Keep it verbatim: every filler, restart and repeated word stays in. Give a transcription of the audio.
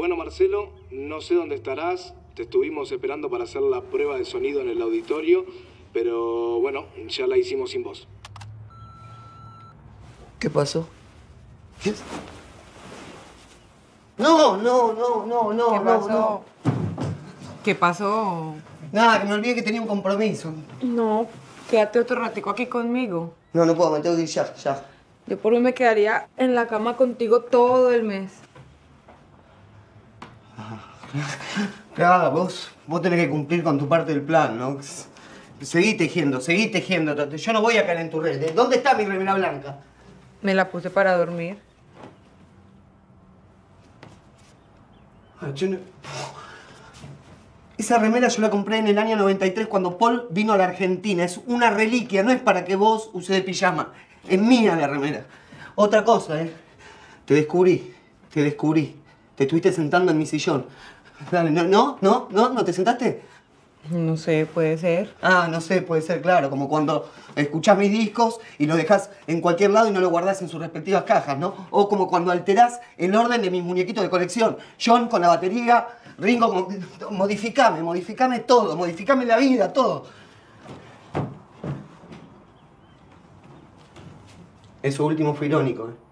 Bueno, Marcelo, no sé dónde estarás. Te estuvimos esperando para hacer la prueba de sonido en el auditorio, pero bueno, ya la hicimos sin vos. ¿Qué pasó? ¿Qué? No, no, no, no, no, ¿Qué no, pasó? no. ¿Qué pasó? Nada, que me olvidé que tenía un compromiso. No, quédate otro ratico aquí conmigo. No, no puedo, me tengo que ir ya, ya. Yo por mí me quedaría en la cama contigo todo el mes. Claro, vos, vos tenés que cumplir con tu parte del plan, ¿no? Seguí tejiendo, seguí tejiendo. Yo no voy a caer en tu red. ¿Dónde está mi remera blanca? Me la puse para dormir. Ah, yo no... Esa remera yo la compré en el año noventa y tres cuando Paul vino a la Argentina. Es una reliquia, no es para que vos uses de pijama. Es mía la remera. Otra cosa, ¿eh? Te descubrí, te descubrí. Te estuviste sentando en mi sillón. Dale, no, no, no, no, ¿no te sentaste? No sé, puede ser. Ah, no sé, puede ser, claro. Como cuando escuchás mis discos y los dejás en cualquier lado y no los guardás en sus respectivas cajas, ¿no? O como cuando alterás el orden de mis muñequitos de colección. John con la batería, Ringo, mo modificame, modificame todo, modificame la vida, todo. Eso último fue irónico, ¿eh?